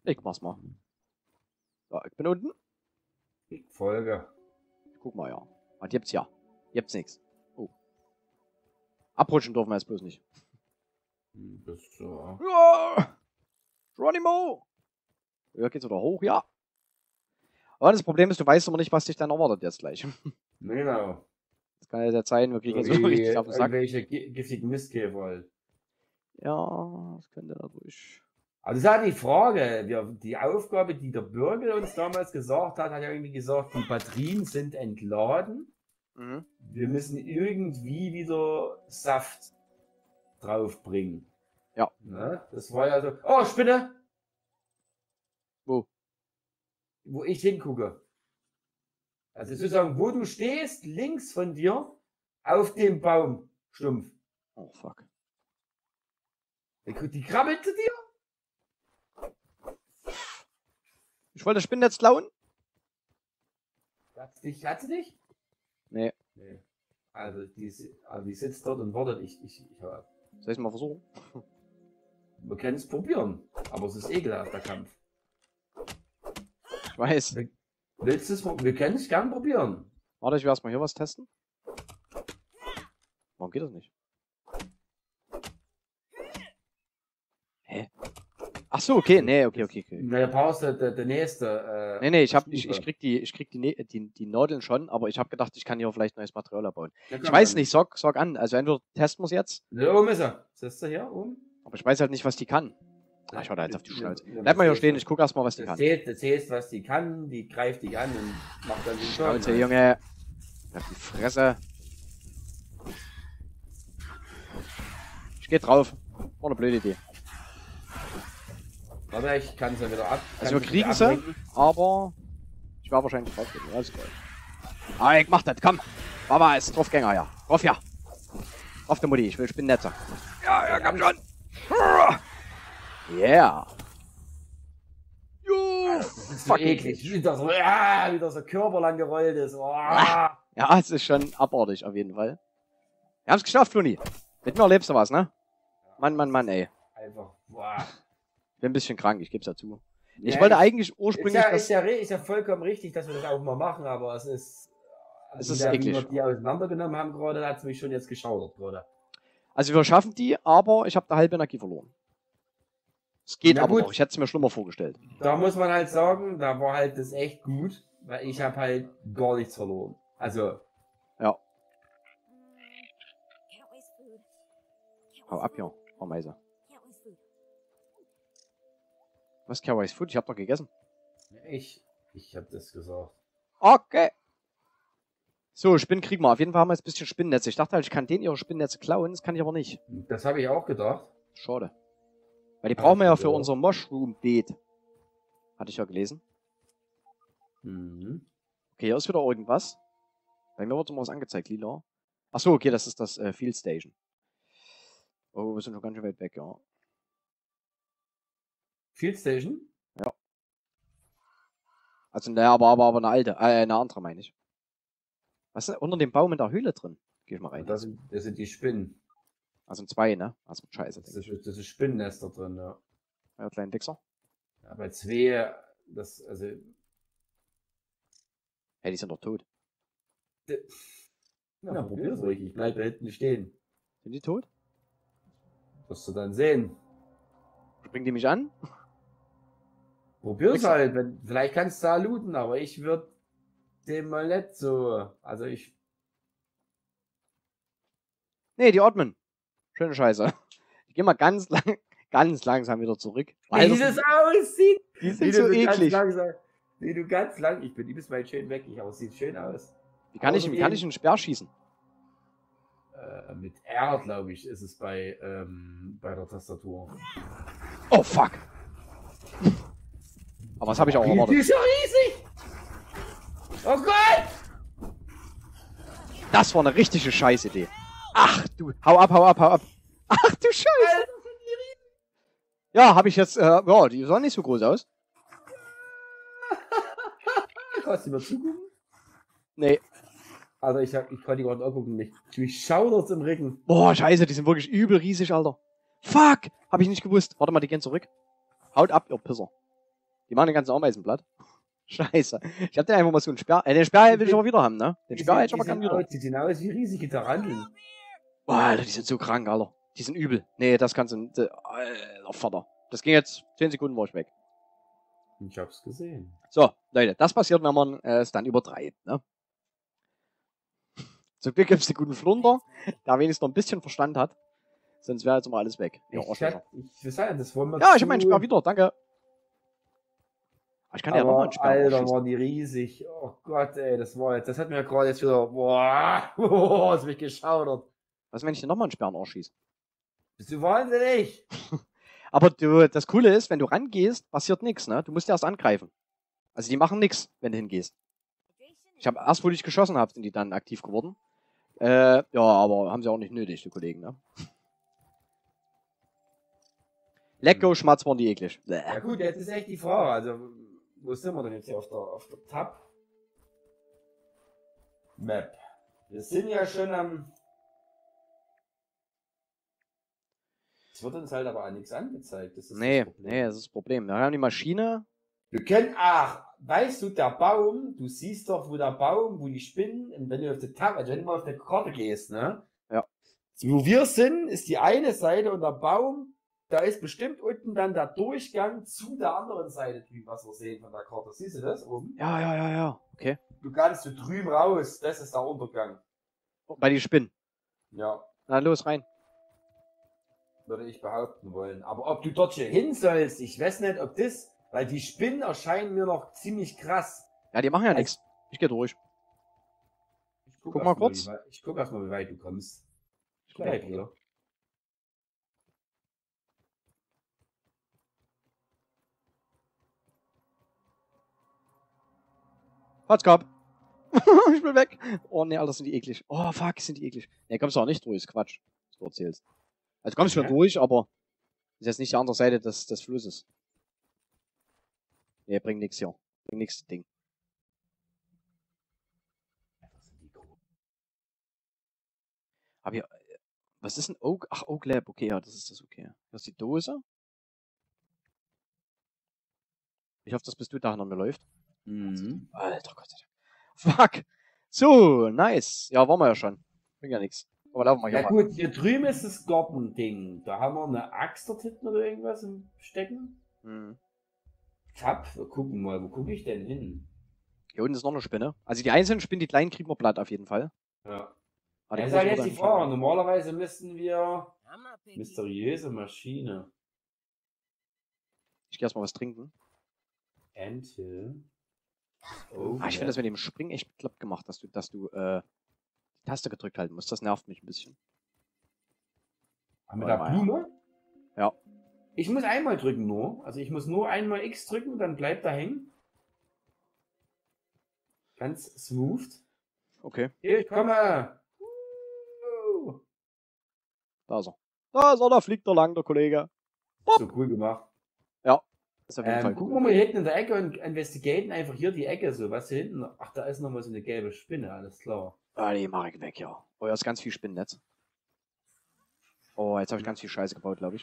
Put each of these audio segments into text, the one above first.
Ich mach's mal. So, ich bin unten. Ich folge. Ich guck mal, ja. Was gibt's ja? Gibt's nichts. Oh. Abrutschen dürfen wir jetzt bloß nicht. Das ist so. Ja! Geronimo! Ja, geht's wieder hoch, ja. Aber das Problem ist, du weißt immer nicht, was dich dann erwartet jetzt gleich. Genau. Das kann ja jetzt sein, wir kriegen jetzt immer richtig auf den Sack. Irgendwelche giftigen Mistkäfer. Ja, das könnte natürlich. Also das ist halt die Frage. Die Aufgabe, die der Bürger uns damals gesagt hat, hat ja irgendwie gesagt, die Batterien sind entladen. Mhm. Wir müssen irgendwie wieder Saft draufbringen. Ja. Ne? Das war ja so. Oh, Spinne! Wo? Wo ich hingucke. Also sozusagen, wo du stehst, links von dir, auf dem Baumstumpf. Oh, fuck. Die krabbelt zu dir. Ich wollte das Spinnennetz klauen. Hat sie dich? Nee. Nee. Also die sitzt dort und wartet. Soll ich mal versuchen? Wir können es probieren. Aber es ist ekelhaft, der Kampf. Ich weiß. Willst du es? Wir können es gern probieren. Warte, ich will erstmal hier was testen. Warum geht das nicht? Hä? Ach so, okay. Nee, okay. Na, du brauchst der nächste. Nee, ich krieg die Nadeln schon, aber ich habe gedacht, ich kann hier vielleicht neues Material bauen. Ich weiß nicht, sag an. Also entweder testen wir es jetzt. Da oben ist er. Siehst du hier oben? Aber ich weiß halt nicht, was die kann. Ah, ich warte jetzt auf die Schnauze. Bleib mal hier stehen, ich guck erstmal, was die kann. Du siehst, was die kann, die greift dich an und macht dann den Schnauze, Junge. Auf die Fresse. Ich geh drauf. War eine blöde Idee. Warte, ich kann sie wieder ab. Also wir kriegen sie, aber ich war wahrscheinlich drauf. Alles klar. Ah, ich mach das, komm. Baba ist Draufgänger, ja. Drauf, ja. Drauf der Mutti, ich will Spinnennetze. Ja, komm schon. Yeah. Das ist so eklig. Wieder so körperlang gerollt ist. Oh. Ja, es ist schon abartig auf jeden Fall. Wir haben es geschafft, Fluni. Mit mir erlebst du was, ne? Mann, ey. Einfach, boah. Ich bin ein bisschen krank, ich geb's dazu. Ich wollte eigentlich ursprünglich... Ist ja vollkommen richtig, dass wir das auch mal machen, aber es ist... Es ist eklig. Wie wir die auseinandergenommen haben gerade, hat es mich schon jetzt geschaudert gerade. Also wir schaffen die, aber ich habe da halbe Energie verloren. Es geht aber noch, ich hätte es mir schlimmer vorgestellt. Da muss man halt sagen, da war halt das echt gut, weil ich habe halt gar nichts verloren. Also... Ja. Hau ab hier, Frau Meise. Was, Cowboys Food? Ich hab doch gegessen. Ich habe das gesagt. Okay. So, Spinnen kriegen wir. Auf jeden Fall haben wir jetzt ein bisschen Spinnennetze. Ich dachte halt, ich kann denen ihre Spinnennetze klauen. Das kann ich aber nicht. Das habe ich auch gedacht. Schade. Weil die brauchen wir ja für unser Mushroom-Beet. Hatte ich ja gelesen. Mhm. Okay, hier ist wieder irgendwas. Bei mir wird immer was angezeigt, lila. Achso, okay, das ist das Field Station. Oh, wir sind schon ganz schön weit weg, ja. Field Station? Ja. Also, naja, aber eine alte. Eine andere, meine ich. Was ist denn unter dem Baum in der Höhle drin? Geh ich mal rein. Das sind die Spinnen. Also 2, ne? Also scheiße. Das ist Spinnennester drin, ja. Ja, kleinen Wichser. Ja, bei 2, also... Hey, die sind doch tot. Ja, probier's ruhig, ich bleib da hinten stehen. Sind die tot? Wirst du dann sehen. Springen die mich an? Probier's halt, vielleicht kannst du da looten, aber ich würde dem mal nicht so, also ich... Nee, die atmen. Schöne Scheiße. Die gehen mal ganz langsam wieder zurück. Wie das aussieht! Die sind so eklig. Wie du ganz lang, ich bin übelst weit schön weg, aber es sieht schön aus. Wie kann ich einen Speer schießen? Mit R, glaube ich, ist es bei der Tastatur. Oh, fuck! Aber was habe ich auch erwartet? Die ist ja riesig! Oh Gott! Das war eine richtige Scheißidee. Ach du, hau ab. Ach du Scheiße! Ja, habe ich jetzt, ja, die sahen nicht so groß aus. Kannst du mir zugucken? Nee. Also ich konnte die gerade angucken, mich schaudert's im Rücken. Boah, scheiße, die sind wirklich übel riesig, Alter. Fuck! Hab ich nicht gewusst. Warte mal, die gehen zurück. Haut ab, ihr Pisser. Die machen den ganzen Ameisen platt. Scheiße. Ich hab den einfach mal so einen Sperr. Den Sperr will ich aber wieder haben, ne? Den Sperr hätte ich aber gern wieder. Die sehen aus wie riesige Taranteln. Boah, Alter, die sind so krank, Alter. Die sind übel. Nee, das kannst du. Alter, Vater. Das ging jetzt 10 Sekunden, war ich weg. Ich hab's gesehen. So, Leute, das passiert, wenn man es dann übertreibt, ne? Zum Glück gibt's den guten Flunder, der wenigstens noch ein bisschen Verstand hat. Sonst wäre jetzt mal alles weg. Ja, Ich sagen, das wollen wir ja, ich hab meinen Sperr wieder, danke. Ich kann ja nochmal einen Sperr Alter, schießen. waren die riesig. Oh Gott, ey, das hat mir gerade jetzt wieder, boah, das mich geschaudert. Was, wenn ich dir nochmal einen Sperr schieße? Bist du wahnsinnig? Aber das Coole ist, wenn du rangehst, passiert nichts, ne? Du musst erst angreifen. Also die machen nichts, wenn du hingehst. Ich habe erst, wo ich geschossen habe, sind die dann aktiv geworden. Ja, aber haben sie auch nicht nötig, die Kollegen, ne? Lecko, Schmatz waren die eklig. Bäh. Ja gut, jetzt ist echt die Frage, also, wo sind wir denn jetzt hier auf der Tab? Map. Wir sind ja schon am... Es wird uns halt aber auch nichts angezeigt. Das ist Nee, das das ist das Problem. Wir haben die Maschine. Wir können, weißt du, der Baum, du siehst doch, wo der Baum, wo die Spinnen, und wenn du auf der Tab, also wenn du mal auf der Karte gehst, ne? Ja. Wo wir sind, ist die eine Seite und der Baum, da ist bestimmt unten dann der Durchgang zu der anderen Seite, was wir sehen von der Karte. Siehst du das oben? Ja. Okay. Du kannst du drüben raus, das ist der Untergang. Bei die Spinnen. Ja, Na los, rein. würde ich behaupten wollen. Aber ob du dort hier hin sollst, ich weiß nicht, ob das, weil die Spinnen erscheinen mir noch ziemlich krass. Ja, die machen ja nichts. Ich gehe durch. Ich Guck mal kurz. Ich guck erst mal, wie weit du kommst. Ich bleib hier. Hat's gehabt. Ich bin weg. Oh ne, Alter, sind die eklig. Oh fuck, sind die eklig. Ne, kommst du auch nicht durch, ist Quatsch, was du erzählst. Also kommst du schon durch, aber ist jetzt nicht die andere Seite des Flusses. Ne, bringt nix hier. Bringt nix, Ding. Aber hier, was ist ein Oak? Ach, Oak Lab, okay, ja, das ist das, okay. Hier ist die Dose. Ich hoffe, dass bis du da hinter mir läuft. Mhm. Alter Gott sei Dank. Fuck. So, nice. Ja, waren wir ja schon. Bringt ja nichts. Aber laufen wir hier Ja mal. gut, hier drüben ist das Gartending. Da haben wir eine Axt dort hinten oder irgendwas im Stecken. Tab, wir gucken mal, wo gucke ich denn hin? Hier unten ist noch eine Spinne. Also die einzelnen Spinnen, die kleinen kriegen wir platt auf jeden Fall. Ja. Aber die Das ist großen halt wird jetzt die dann Frage. schon- Normalerweise müssten wir mysteriöse Maschine. Ich geh erstmal was trinken. Ente. Oh, Ich finde das mit dem Springen echt bekloppt gemacht, dass du die Taste gedrückt halten musst. Das nervt mich ein bisschen. Haben wir da Blume? Ja. Ich muss einmal drücken nur. Also ich muss nur einmal X drücken, dann bleibt er hängen. Ganz smooth. Okay, Hier, ich komme. da ist er. Da ist er, da fliegt er lang, der Kollege. So cool gemacht. Ist auf jeden Fall Gucken cool. wir mal hier hinten in der Ecke und investigaten einfach hier die Ecke so. Was hier hinten? Ach, da ist nochmal so eine gelbe Spinne, alles klar. Ah, die mach ich weg, ja. Oh, ja, ist ganz viel Spinnennetz. Oh, jetzt habe ich ganz viel Scheiße gebaut, glaube ich.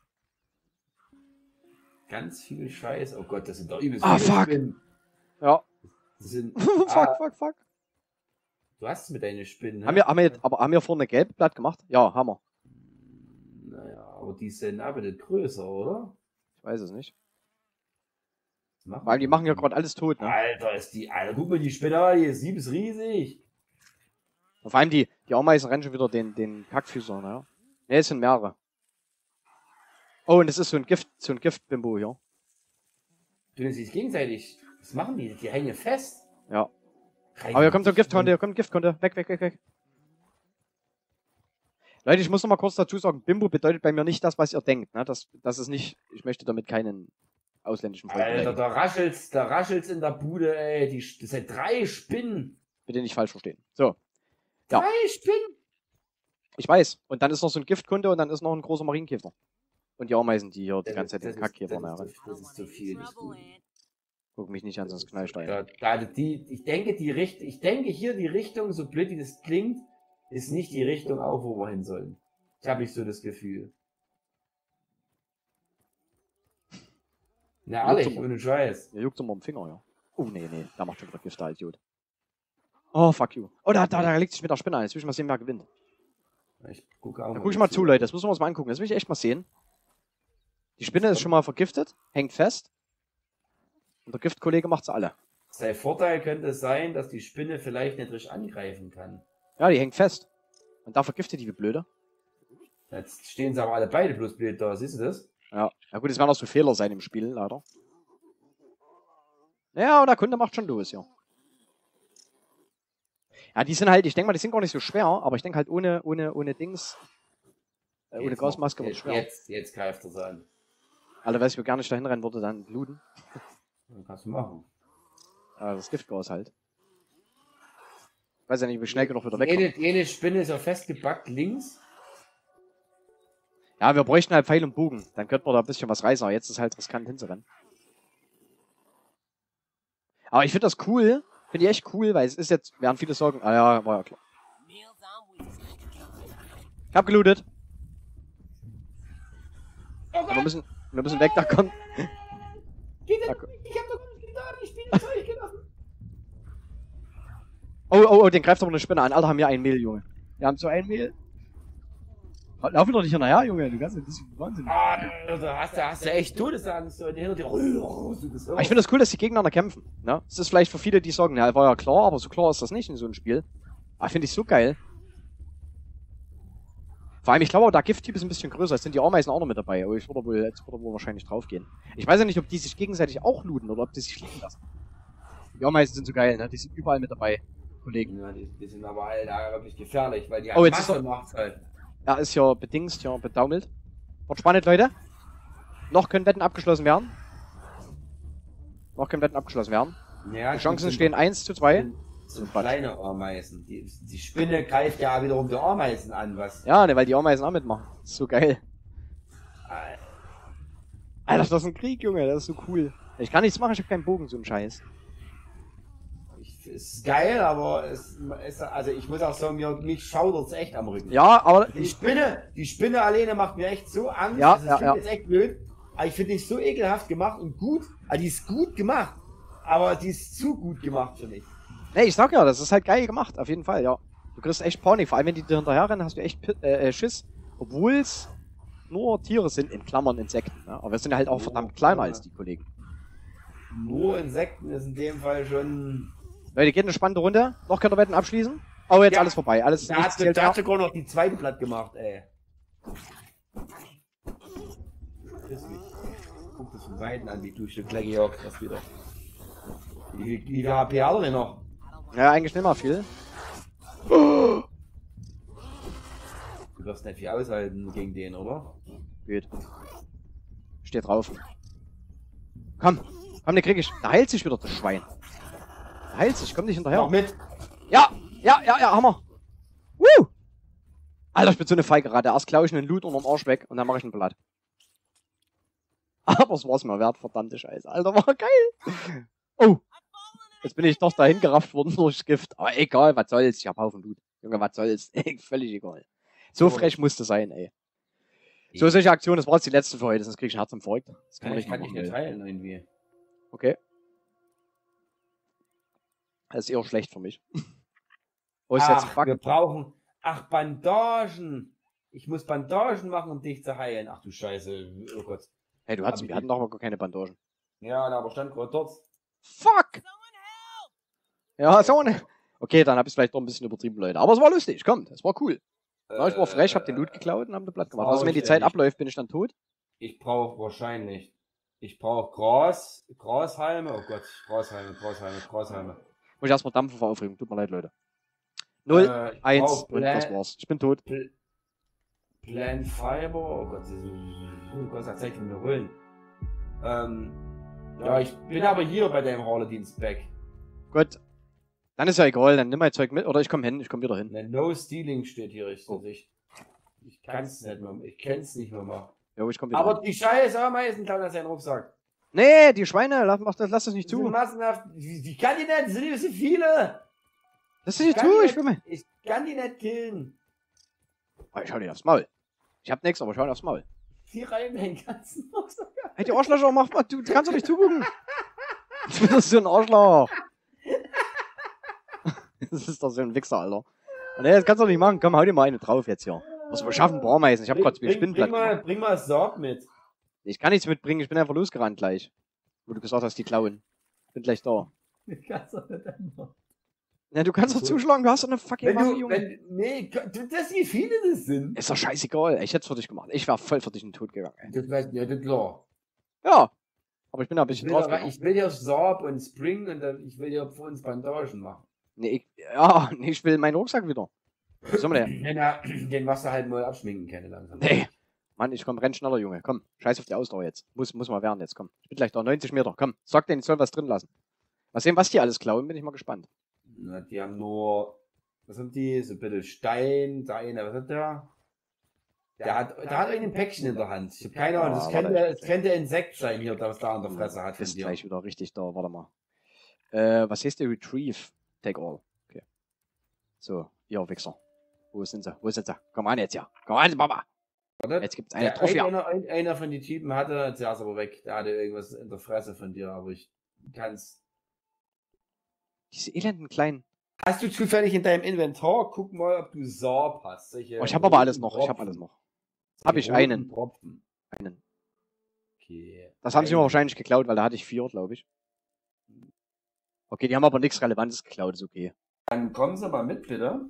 Ganz viel Scheiß. Oh Gott, das sind doch übelst Ah, viele fuck. Spinnen. Ja. Das sind, fuck. Du hast es mit deinen Spinnen, ne? Haben wir vorne gelb Blatt gemacht? Ja, haben wir. Naja, aber die sind aber nicht größer, oder? Ich weiß es nicht. Was Weil die machen ja gerade alles tot, ne? Alter, Alter, guck mal, die Spinne, die ist riesig. Und vor allem die Ameisen rennen schon wieder den Kackfüßer, ne? Ne, es sind mehrere. Oh, und es ist so ein Gift-Bimbo hier. Du nimmst sich gegenseitig. Was machen die? Die hängen fest. Ja. Aber hier kommt so ein Giftkonte, Weg. Leute, ich muss noch mal kurz dazu sagen, Bimbo bedeutet bei mir nicht das, was ihr denkt, ne? Das ist nicht, ich möchte damit keinen ausländischen Volk Alter, beleidigen. da raschelt's in der Bude, ey. Das sind 3 Spinnen. Bitte nicht falsch verstehen. So. Ja. 3 Spinnen? Ich weiß. Und dann ist noch so ein Giftkunde und dann ist noch ein großer Marienkäfer. Und die Ameisen, die hier die ganze Zeit den Kackkäfer nähren. Das ist zu viel. Das ist gut. Guck mich nicht an, sonst knall ich da ein. Ich denke hier die Richtung, so blöd wie das klingt, ist nicht die Richtung auch, wo wir hin sollen. Ich habe nicht so das Gefühl. Na, ehrlich, Juckt's ohne Scheiß. Der juckt immer am Finger, ja. Oh, nee, da macht schon wieder Gift, der Idiot. Oh, fuck you. Oh, da legt sich mit der Spinne an. Jetzt will ich mal sehen, wer gewinnt. Ich gucke auch Da guck ich mal zu, Leute. Das müssen wir uns mal angucken. Das will ich echt mal sehen. Die Spinne ist schon mal vergiftet, hängt fest. Und der Giftkollege macht sie alle. Sein Vorteil könnte sein, dass die Spinne vielleicht nicht richtig angreifen kann. Ja, die hängt fest. Und da vergiftet die wie blöde. Jetzt stehen sie aber alle beide bloß blöd da, siehst du das? Ja. Ja gut, es werden auch so Fehler sein im Spiel, leider. Ja, und der Kunde macht schon los, ja. Ja, die sind halt, ich denke mal, die sind gar nicht so schwer, aber ich denke halt ohne Dings, ohne Gasmaske wird es schwer. Jetzt greift er sie an. Alter, weiß ich, wo gar nicht dahin rennen würde, dann bluten. Dann kannst du machen. Ja, das Giftgas halt. Ich weiß ja nicht, wie schnell genug wieder weg. Jede Spinne ist ja festgebackt links. Ja, wir bräuchten halt Pfeil und Bogen. Dann könnten wir da ein bisschen was reißen, aber jetzt ist halt riskant hinzurennen. Aber ich finde das cool. Finde ich echt cool, weil es ist jetzt, während viele sagen, ah ja, war ja klar. Ich hab gelootet. Oh Wir müssen weg, da kommt. Ich hab doch nicht getan, ich bin ins Zeug gelassen. Oh, den greift aber eine Spinne an. Alter, haben wir ein Mehl, Junge. Wir haben so ein Mehl. Lauf doch nicht hinterher, Junge. Du kannst nicht, das ist Wahnsinn. Da hast du echt Todesangst. So hinter dir. Aber ich finde das cool, dass die gegeneinander kämpfen. Ne? Das ist vielleicht für viele, die sagen, ja, war ja klar, aber so klar ist das nicht in so einem Spiel. Aber finde ich so geil. Vor allem, ich glaube, der Gifttyp ist ein bisschen größer. Jetzt sind die Ameisen auch noch mit dabei. Aber jetzt würde wohl wahrscheinlich draufgehen. Ich weiß ja nicht, ob die sich gegenseitig auch looten oder ob die sich fliegen lassen. Die Ameisen sind so geil, ne? Die sind überall mit dabei, Kollegen. Ja, die sind aber halt wirklich gefährlich, weil die Oh, jetzt Masse macht's halt. Er ist ja bedingst, ja bedaumelt. Wird spannend, Leute. Noch können Wetten abgeschlossen werden. Ja, Die Chancen stehen 1:2. Sind kleine Ameisen. Die Spinne greift ja wiederum die Ameisen an, was. Ja, ne, weil die Ameisen auch mitmachen. Das ist so geil. Alter, das ist ein Krieg, Junge. Das ist so cool. Ich kann nichts machen, ich hab keinen Bogen, so ein Scheiß. Ist geil, aber also ich muss auch sagen, mich schaudert's echt am Rücken. Ja, aber... Die Spinne alleine macht mir echt so Angst. Ja, also das ist echt blöd. Aber ich finde die so ekelhaft gemacht und gut. Also die ist gut gemacht. Aber die ist zu gut gemacht für mich. Ne, ich sag ja, das ist halt geil gemacht, auf jeden Fall, ja. Du kriegst echt Panik, vor allem wenn die dir hinterher rennen, hast du echt Schiss. Obwohl es nur Tiere sind, in Klammern Insekten. Ne? Aber wir sind ja halt auch verdammt kleiner als die Kollegen. Nur Insekten ist in dem Fall schon... Leute, geht eine spannende Runde. Noch könnt ihr Wetten abschließen. Oh, jetzt Ja. alles vorbei. Alles Da nichts hat zählt mehr. sogar noch die zweite Blatt gemacht, ey. Guck das von beiden an, wie du schon gleich gejagt hast wieder. Wie viel HP hat er denn noch? Ja, eigentlich nicht mal viel. Du wirst nicht viel aushalten gegen den, oder? Geht. Steht drauf. Komm, den krieg ich. Da heilt sich wieder das Schwein. Da heilt sich, komm nicht hinterher. Noch mit! Ja, Hammer. Woo! Alter, ich bin so eine Feige gerade. Erst klaue ich einen Loot unterm Arsch weg und dann mache ich ein Blatt. Aber es war's mal wert, verdammte Scheiße. Alter, war geil. Oh. Jetzt bin ich doch dahin gerafft worden durchs Gift. Aber egal, was soll's. Ich hab Haufen Loot. Junge, was soll's. Völlig egal. So frech musste sein, ey. So, solche Aktionen, das war jetzt die letzte für heute, sonst krieg ich ein Herz im Verrückt. Das kann man Ich kann dich machen, nicht ey. heilen irgendwie. Okay. Das ist eher schlecht für mich. Oh, ist jetzt Wir fuck. brauchen... Ach, Bandagen! Ich muss Bandagen machen, um dich zu heilen. Ach du Scheiße. Oh Gott. Hey, wir hatten doch aber gar keine Bandagen. Ja, aber stand gerade dort. Fuck! Ja, so eine. Okay, dann hab ich vielleicht doch ein bisschen übertrieben, Leute. Aber es war lustig, kommt. Es war cool. Ja, ich war frech, hab den Loot geklaut und hab den Blatt gemacht. Also wenn die Zeit abläuft, bin ich dann tot. Ich brauche wahrscheinlich. Ich brauche Grashalme. Oh Gott, Grashalme. Muss ich erstmal dampfen vor Aufregung. Tut mir leid, Leute. 0, 1 und das war's. Ich bin tot. Plant Fiber. Oh Gott, das zeigt mir Rollen. Ja, ich bin aber hier bei deinem Harledienst back. Gut. Dann ist ja egal, dann nimm mein Zeug mit oder ich komm wieder hin. No Stealing steht hier richtig. Oh. Ich kann's nicht mehr. Ich kenn's nicht mehr machen. Jo, ich komm wieder Aber hin. die scheiß Ameisen klauen aus seinen Rucksack. Nee, die Schweine, lass das nicht Die sind zu. massenhaft. Die kann die nicht, sind nicht so viele. Lass das nicht zu, Ich kann die nicht killen. Oh, ich hau dir aufs Maul. Ich hab nix, aber ich hau dir aufs Maul. Die reiben den ganzen Rucksack. Hey, die Arschlöcher, mach mal, du kannst doch nicht zugucken. Du bist so ein Arschloch. Das ist doch so ein Wichser, Alter. Und ey, das kannst du doch nicht machen. Komm, hau dir mal eine drauf jetzt hier. Was wir schaffen, Baumeisen. Ich hab grad 2 Spinnenblatt gemacht. Bring mal Sorg mit. Ich kann nichts mitbringen, ich bin einfach losgerannt gleich. Wo du gesagt hast, die klauen. Bin gleich da. Ich kann's doch nicht ändern. Ja, du kannst doch zuschlagen, du hast doch eine fucking Waffe, Junge. Nee, das wie viele das sind. Ist doch scheißegal. Ich hätte es für dich gemacht. Ich wäre voll für dich in den Tod gegangen. Ey. Das weiß ja, das klar. Ja. Aber ich bin da ein bisschen drauf. Ich will ja Sorb und Spring und ich will ja für uns Bandagen machen. Nee, ich will meinen Rucksack wieder. Was soll man denn? Ja, den machst du halt mal abschminken können langsam. Nee. Mann, ich komm, renn schneller, Junge. Komm, scheiß auf die Ausdauer jetzt. Muss mal werden jetzt, komm. Ich bin gleich da, 90 Meter. Komm, sag denen, ich soll was drin lassen. Mal sehen, was die alles klauen, bin ich mal gespannt. Na, die haben nur, was haben die? So ein bisschen Stein, da eine, was hat der? Der hat ein Päckchen in der Hand. Ich habe keine Ahnung, das könnte ein Insekt sein hier, was da an der Fresse hat. Ist gleich wieder richtig da, warte mal. Was heißt der Retrieve? Take all. Okay. So, ihr Wichser. Wo sind sie? Komm an jetzt, ja. Komm an, Mama. Jetzt gibt's eine Trophäe. Einer von den Typen hatte, der ist aber weg. Der hatte irgendwas in der Fresse von dir, aber ich kann's. Diese elenden kleinen. Hast du zufällig in deinem Inventar? Guck mal, ob du Sorb hast. Ich habe aber alles noch. Habe ich einen. Tropfen. Einen. Okay. Das haben sie mir wahrscheinlich geklaut, weil da hatte ich 4, glaube ich. Okay, die haben aber nichts Relevantes geklaut, ist okay. Dann kommen Sie mal mit, bitte.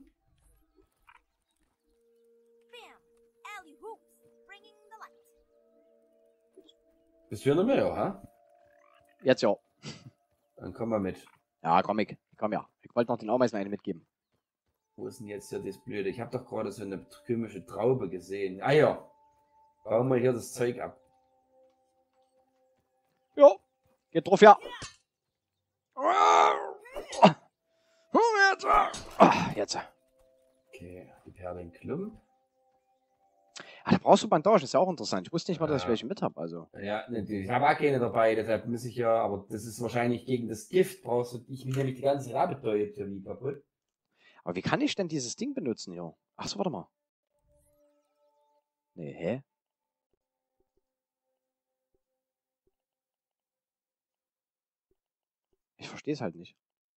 Bist du hier noch mehr, ja? Jetzt ja. Dann komm mal mit. Ja, komm ja. Ich wollte noch den Ameisen eine mitgeben. Wo ist denn jetzt hier das Blöde? Ich habe doch gerade so eine komische Traube gesehen. Ah ja. Bauen wir hier das Zeug ab. Ja. Geht drauf, ja. Jetzt. Okay, die Perle in Klump. Ah, da brauchst du Bandagen, ist ja auch interessant. Ich wusste nicht mal, dass ich welche mit habe. Also. Ja, ich habe auch keine dabei, deshalb muss ich ja, aber das ist wahrscheinlich gegen das Gift, brauchst du, ich will nämlich die ganze Rabetäube hier wie kaputt. Aber wie kann ich denn dieses Ding benutzen hier? Achso, warte mal. Nee, hä? Ich verstehe es halt nicht.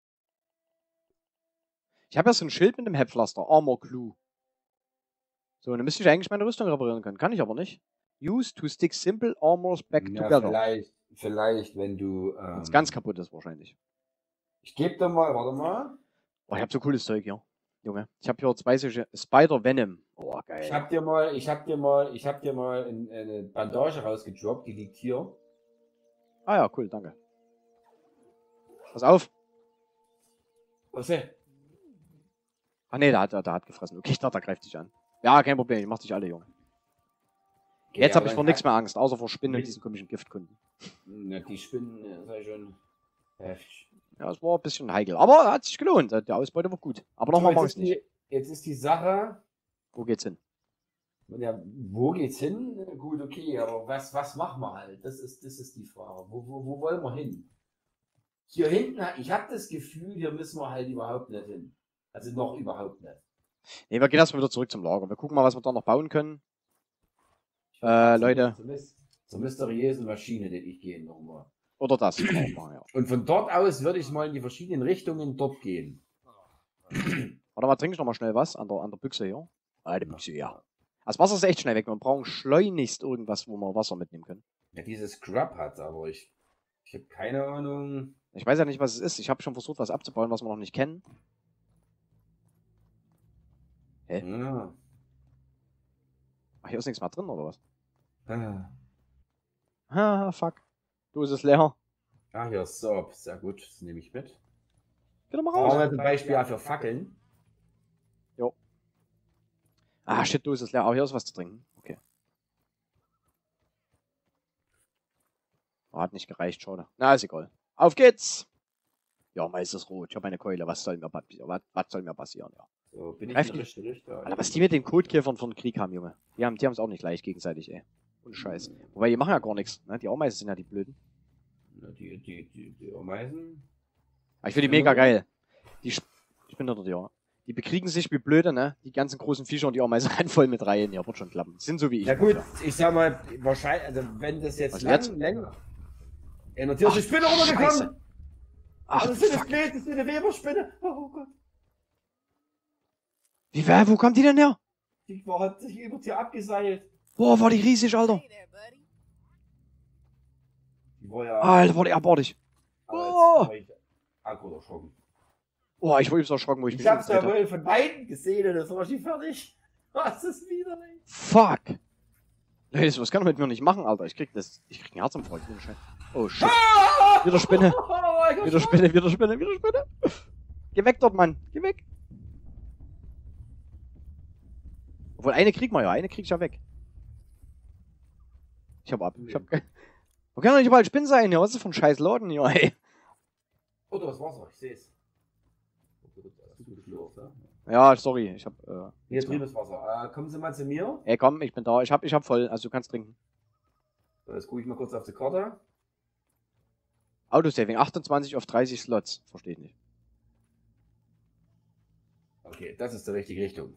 Ich habe ja so ein Schild mit dem Headpflaster. Armor Clue. So, dann müsste ich eigentlich meine Rüstung reparieren können. Kann ich aber nicht. Use to stick simple armors back together. Vielleicht, wenn du... Wenn es ganz kaputt ist wahrscheinlich. Ich gebe dir mal, warte mal. Oh, ich habe so cooles Zeug hier. Junge. Ich habe hier 2 solche Spider Venom. Oh, geil. Ich hab dir mal eine Bandage rausgedroppt, die liegt hier. Ah ja, cool, danke. Pass auf. Was ist? Ach nee, der hat gefressen. Okay, ich dachte, der greift dich an. Ja, kein Problem, ich mach dich alle, Junge. Okay, jetzt habe ich vor nichts mehr Angst, außer vor Spinnen und diesen komischen Giftkunden. Na, die Spinnen, sei schon heftig. Ja, es war ein bisschen heikel, aber hat sich gelohnt. Die Ausbeute war gut. Aber nochmal mach ich's nicht. Jetzt ist die Sache... Wo geht's hin? Ja, wo geht's hin? Gut, okay, aber was machen wir halt? Das ist die Frage. Wo wollen wir hin? Hier hinten, ich habe das Gefühl, hier müssen wir halt überhaupt nicht hin. Also noch überhaupt nicht. Nee, wir gehen erstmal wieder zurück zum Lager. Wir gucken mal, was wir da noch bauen können. Leute. Zur mysteriösen Maschine, die ich gehe nochmal. Oder das. Ja. Und von dort aus würde ich mal in die verschiedenen Richtungen dort gehen. Warte mal, trinke ich noch mal schnell was an der Büchse hier. Ah, die Büchse, ja. Das Wasser ist echt schnell weg. Wir brauchen schleunigst irgendwas, wo wir Wasser mitnehmen können. Ja, dieses Scrub hat, aber ich habe keine Ahnung. Ich weiß ja nicht, was es ist. Ich habe schon versucht, was abzubauen, was wir noch nicht kennen. Hä? Ja. Ach, hier ist nichts mehr drin, oder was? Ah, fuck. Du, ist es leer. Ah, hier ist Sorb. Sehr gut, das nehme ich mit. Geh doch mal raus. Brauchen wir zum Beispiel auch für Fackeln. Jo. Ah, shit, du, ist es leer. Aber hier ist was zu trinken. Okay. Oh, hat nicht gereicht, schade. Na, ist egal. Auf geht's! Ja, meistens rot. Ich habe eine Keule. Was soll mir passieren? Ja. So, bin ich in der richtigen Richtung. Alter, was die mit den Kotkäfern von Krieg haben, Junge. Die haben es auch nicht leicht gegenseitig, ey. Ohne Scheiß. Wobei, die machen ja gar nichts. Ne? Die Ameisen sind ja die Blöden. Ja, die Ameisen. Aber ich finde die mega geil. Ich bin hinter dir. Die bekriegen sich wie blöde, ne? Die ganzen großen Viecher und die Ameisen rein voll mit Reihen. Ja, wird schon klappen. Sind so wie ich. Ja gut, ich sag mal, wahrscheinlich, also wenn das jetzt länger. Ja, natürlich ist die Spinne runtergekommen. Ach, das ist eine Weberspinne. Oh Gott. Wo kommt die denn her? Die hat sich über dir abgeseilt. Boah, war die riesig, Alter. Die war ja. Alter, war die abartig. Oh. Akku erschrocken. Oh, ich war übelst erschrocken, wo ich mich hab's ja wohl von beiden gesehen und das war schon fertig. Was ist wieder nicht? Fuck. Hey, das kann doch mit mir nicht machen, Alter. Ich krieg einen Herzinfarkt. Oh shit. Wieder Spinne. Wieder Spinne. Geh weg dort, Mann. Geh weg. Obwohl, eine krieg ich ja weg. Ich hab ab. Wo kann doch nicht überall Spinnen sein, ja? Was ist das für ein scheiß Laden hier, ey? Oh, da ist Wasser, ich seh's. Ja, sorry, ich hab. Hier drüben ist Wasser. Kommen Sie mal zu mir. Ey, komm, ich bin da. Ich hab voll, also du kannst trinken. So, jetzt gucke ich mal kurz auf die Karte. Autosaving, 28 auf 30 Slots. Verstehe ich nicht. Okay, das ist die richtige Richtung.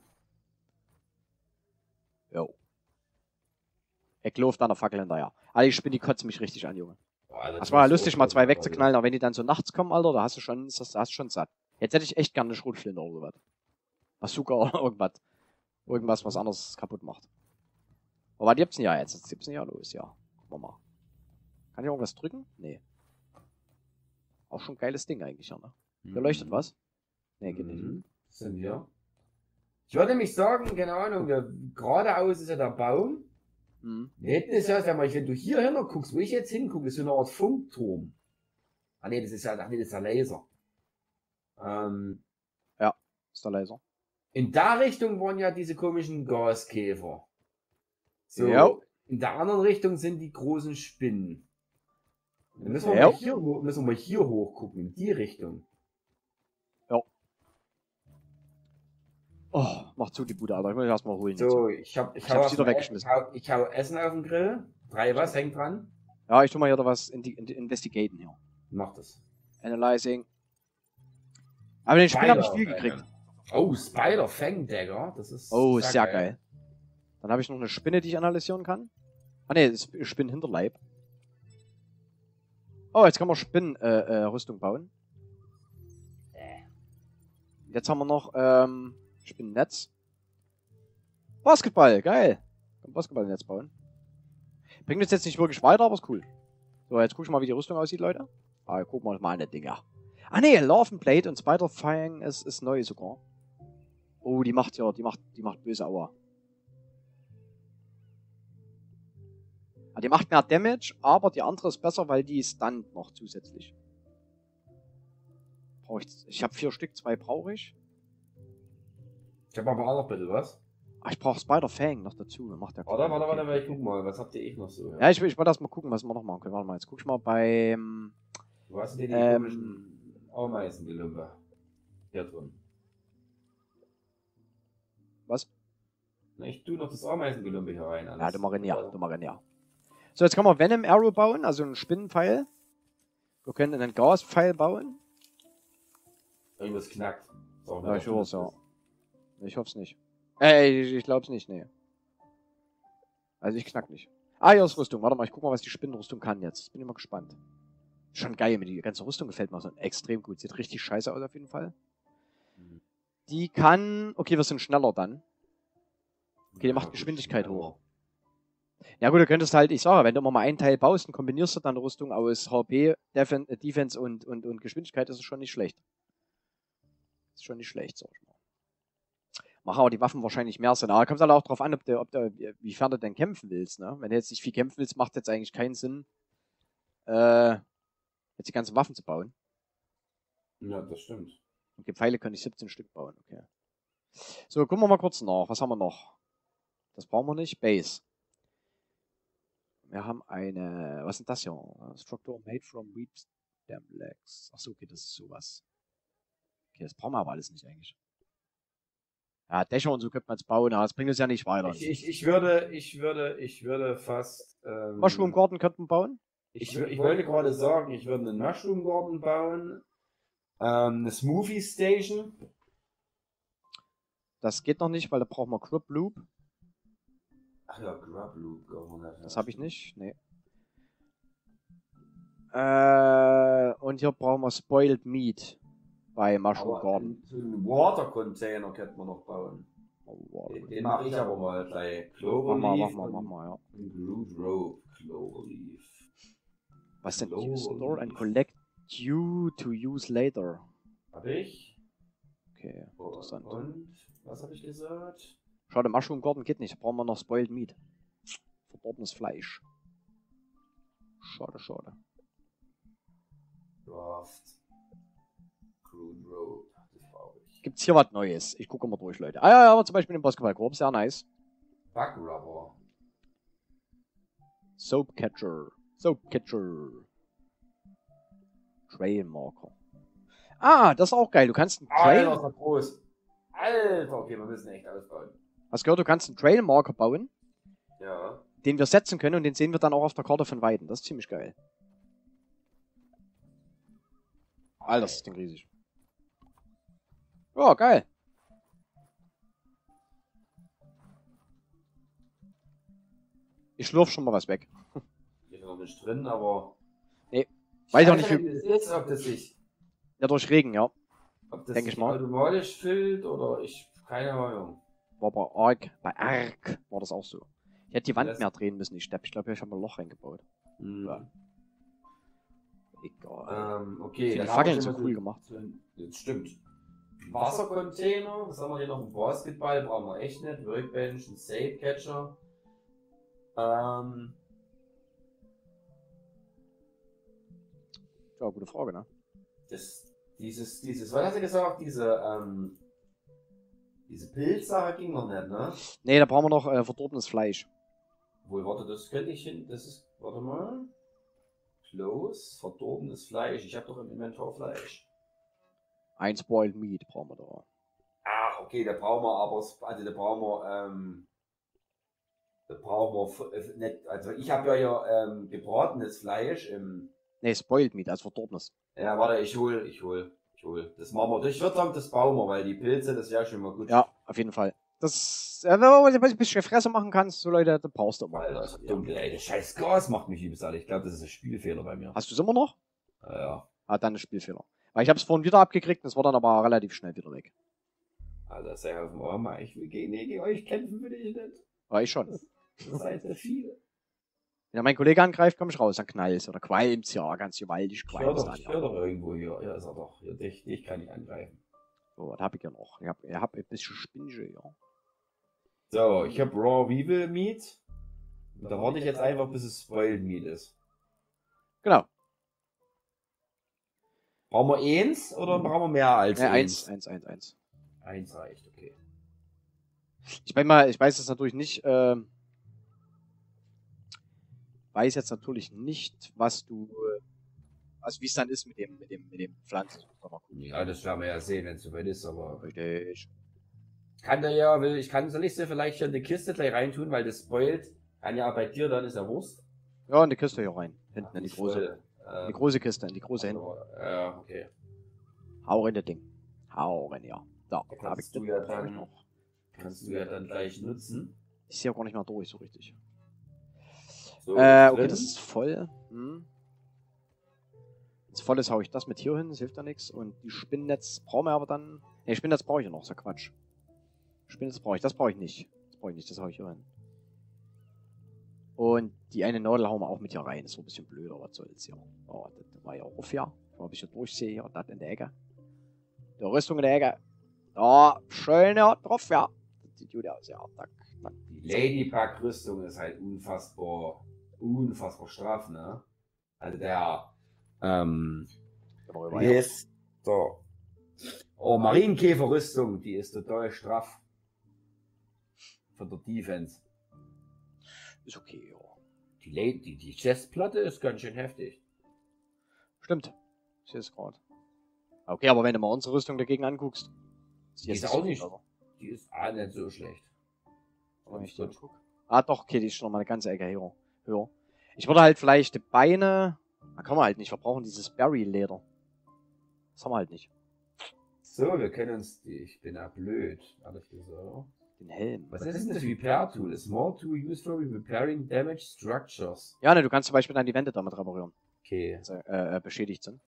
Jo. Ich laufe da einer Fackel hinterher. Alter, ich die kotzen mich richtig an, Junge. Das war ja lustig, mal 2 wegzuknallen, aber wenn die dann so nachts kommen, Alter, da hast du schon satt. Jetzt hätte ich echt gerne eine Schrotflinte oder sowas. Bazooka oder irgendwas. Irgendwas, was anderes kaputt macht. Aber was gibt's denn ja jetzt? Jetzt gibt's ja los, ja. Gucken wir mal. Kann ich irgendwas drücken? Nee. Auch schon ein geiles Ding eigentlich, ja, ne? Hier leuchtet was? Nee, geht nicht. Sind wir. Ich würde nämlich sagen, keine Ahnung, geradeaus ist ja der Baum. Hinten ist ja, wenn du hier hin guckst, wo ich jetzt hingucke, ist so eine Art Funkturm. Ah nee, das ist ja der Laser. Ja, ist der Laser. In der Richtung waren ja diese komischen Gaskäfer. So, ja. In der anderen Richtung sind die großen Spinnen. Dann müssen wir mal hier hoch gucken, in die Richtung. Ja. Oh, mach zu die Bude, Alter. Ich muss erstmal holen. So, ich hab's wieder weggeschmissen. Ich hau Essen auf den Grill. 3 was hängt dran. Ja, ich tu mal hier was investigaten hier. Mach das. Analyzing. Aber den Spiel habe ich viel gekriegt. Oh, Spider-Fang-Dagger. Das ist. Oh, sehr geil. Dann habe ich noch eine Spinne, die ich analysieren kann. Ah ne, das ist Spinnenhinterleib. Oh, jetzt kann man Spinnenrüstung bauen. Jetzt haben wir noch Spinnennetz. Basketball, geil. Kann Basketballnetz bauen. Bringt uns jetzt nicht wirklich weiter, aber ist cool. So, jetzt guck ich mal, wie die Rüstung aussieht, Leute. Gucken wir uns mal an das Ding, ja. Ah ne, Larvenblade und Spider-Fang ist neu sogar. Oh, die macht böse Aua. Die macht mehr Damage, aber die andere ist besser, weil die stunt noch zusätzlich. Ich habe 4 Stück, 2 brauche ich. Ich habe aber auch noch bitte was. Ich brauche Spider-Fang noch dazu. Macht der warte, ich guck mal, was habt ihr noch so? Ja, ich wollte erst mal gucken, was wir noch machen können. Warte mal, jetzt guck ich mal beim. Du hast dir die komischen Ameisengelumpe hier drin. Was? Ich tue noch das Ameisengelumpe hier rein. Ja, du machst ja. So, jetzt können wir Venom Arrow bauen, also einen Spinnenpfeil. Wir können einen Gaspfeil bauen. Irgendwas knackt. Ja, ich hoffe ja. Ich hoffe es nicht. Ich glaube es nicht, nee. Also ich knack nicht. Hier ist Rüstung. Warte mal, ich guck mal, was die Spinnenrüstung kann jetzt. Bin ich mal gespannt. Schon geil, mir die ganze Rüstung gefällt mir so extrem gut. Sieht richtig scheiße aus auf jeden Fall. Die kann... Okay, wir sind schneller dann. Okay, die macht Geschwindigkeit hoch. Ja gut, du könntest halt, ich sage, wenn du immer mal einen Teil baust und kombinierst du dann eine Rüstung aus HP, Defense und Geschwindigkeit, ist es schon nicht schlecht. Ist schon nicht schlecht, sag ich mal. Machen aber die Waffen wahrscheinlich mehr Sinn. Aber kommt halt auch drauf an, wie fern du denn kämpfen willst, ne? Wenn du jetzt nicht viel kämpfen willst, macht jetzt eigentlich keinen Sinn, jetzt die ganzen Waffen zu bauen. Ja, das stimmt. Okay, Pfeile kann ich 17 Stück bauen, okay. So, gucken wir mal kurz nach. Was haben wir noch? Das brauchen wir nicht. Base. Wir haben eine, was ist das hier? Structure made from wheat stem legs. Achso, okay, das ist sowas. Okay, das brauchen wir aber alles nicht eigentlich. Ja, Dächer und so könnte man es bauen, aber das bringt uns ja nicht weiter. Ich würde fast... Mushroom Garden könnten wir bauen? Ich wollte gerade sagen, ich würde einen Mushroom Garden bauen, eine Smoothie Station Das geht noch nicht, weil da brauchen wir Grub Loop. Ach ja, Grub Loop. Das habe ich nicht. Nee. Und hier brauchen wir Spoiled Meat bei Mushroom Garden. So einen Water Container könnte man noch bauen. Den mache ich aber mal gleich. Cloverleaf. Mach mal, ja. Root Rope. Cloverleaf. Was denn? You store and collect you to use later. Hab ich. Okay, interessant. Und was habe ich gesagt? Schade, Mushroom Garden geht nicht. Da brauchen wir noch Spoiled Meat. Verdorbenes Fleisch. Schade, schade. Draft. Crude Rope. Das brauche ich. Gibt's hier was Neues? Ich gucke mal durch, Leute. Ah ja, aber zum Beispiel den Basketballkorb. Sehr nice. Bug Rubber. Soap Catcher. Soap Catcher. Trail Marker. Ah, das ist auch geil. Du kannst einen Trail... Alter, ist groß. Alter, okay, wir müssen echt ausbauen. Hast gehört, du kannst einen Trail Marker bauen, Ja. den wir setzen können und den sehen wir dann auch auf der Karte von Weitem. Das ist ziemlich geil. Alter, das ist Ding riesig. Ja, geil. Ich schlürf schon mal was weg. Hier ist noch nicht drin, aber... Nee. Weiß auch nicht, wie das ist, ob das sich... Ja, durch Regen, ja. Ob das Denk ich sich mal. automatisch füllt oder ich... Keine Ahnung. War bei Ark war das auch so. Ich hätte die Wand Das- mehr drehen müssen, die Steppe. Ich glaube, ich habe ein Loch reingebaut. Hm. Ja. Egal. Okay, Die dann Fackeln haben wir so schon cool mal gemacht. Das stimmt. Wassercontainer, was haben wir hier noch? Ein Basketball brauchen wir echt nicht. Workbench, ein Safe Catcher. Ja, gute Frage, ne? Dieses, was hast du gesagt? Diese Pilzsache ging noch nicht, ne? Ne, da brauchen wir noch verdorbenes Fleisch. Obwohl, warte, das könnte ich hin. Das ist, warte mal. Close, verdorbenes Fleisch. Ich habe doch im Inventar Fleisch. Ein Spoiled Meat brauchen wir da. Ach, okay, da brauchen wir aber, also da brauchen wir nicht, also ich habe ja hier gebratenes Fleisch im. Ne, Spoiled Meat, also verdorbenes. Ja, warte, ich hol. Das machen wir. Ich würde sagen, das bauen wir, weil die Pilze, das wäre schon mal gut. Ja, auf jeden Fall. Das, wenn du ein bisschen Fresse machen kannst, so Leute, dann brauchst du immer. Alter, das ist dunkel, ey. Das scheiß Gas macht mich übelst alle. Ich glaube, das ist ein Spielfehler bei mir. Hast du es immer noch? Ja. Ah, dann ist Spielfehler. Weil ich habe es vorhin wieder abgekriegt und es war dann aber relativ schnell wieder weg. Alter, sei auf dem Mama, ich will gegen euch kämpfen, will ich nicht. War ich schon. Das seid ja viele. Wenn mein Kollege angreift, komm ich raus, dann knallt's oder qualmt's ja, ganz gewaltig Ich höre qualmt's doch, dann. ich hör doch irgendwo hier. Ja, ist er doch. Ja, dich kann ich angreifen. So, was hab ich ja noch? Ich hab ein bisschen Spinche, ja. So, ich habe Raw Weevil Meat. Und da warte ich jetzt einfach, bis es Spoiled Meat ist. Genau. Brauchen wir eins oder brauchen wir mehr als Ja, eins? eins. Eins reicht, okay. Ich weiß jetzt natürlich nicht, weiß jetzt natürlich nicht, was du, also wie es dann ist mit dem Pflanzen. Das muss man mal gucken. Ja, das werden wir ja sehen, wenn es soweit ist, aber. Richtig. Soll ich sie vielleicht schon in die Kiste gleich reintun, weil das spoilt. Kann ja bei dir, dann ist ja Wurst. Ja, in die Kiste hier rein. Hinten in die große. Voll, In die große Kiste, in die große hin. Ja, okay. Hau in das Ding. Hau rein, ja. Da, Da da hab ich kannst du das ja brauch ich dann- noch. Kannst du ja dann gleich nutzen. Ich sehe auch gar nicht mehr durch, so richtig. So, Okay, drin. das ist voll. Wenn es voll ist, hau ich das mit hier hin, das hilft ja nichts. Und die Spinnnetz brauchen wir aber dann. Ne, Spinnnetz brauche ich ja noch, ist ja Quatsch. Spinnnetz brauche ich, das brauche ich nicht. Das brauche ich nicht, das hau ich hier hin. Und die eine Nadel hauen wir auch mit hier rein. Das ist so ein bisschen blöder, was soll's ja. Oh, das war ja auch auf hier. Ich mal ein bisschen durchsehe hier, das in der Ecke. Die Rüstung in der Ecke. Da, schön ja, drauf, ja. Das sieht gut aus, ja. Tack, tack. Die Ladybug-Rüstung ist halt unfassbar straff, ne? Also wie ist so. Oh, Marienkäfer-Rüstung, die ist total straff. Von der Defense. Ist okay, ja. Die Chestplatte ist ganz schön heftig. Stimmt. Ich sehe es gerade. Okay, aber wenn du mal unsere Rüstung dagegen anguckst. Die ist auch nicht. Die ist auch nicht so schlecht. Wenn ich den guck. Ah, doch, okay, die ist schon mal eine ganze Ecke höher. Ich würde halt vielleicht die Beine. Da kann man halt nicht. Wir brauchen dieses Berry-Leder. Das haben wir halt nicht. So, wir können uns ich bin ja blöd, ehrlich gesagt. Den Helm. Was ist denn das Repair-Tool? A small tool used for repairing damaged structures. Ja, ne, du kannst zum Beispiel dann die Wände damit reparieren. Okay. Also, beschädigt sind.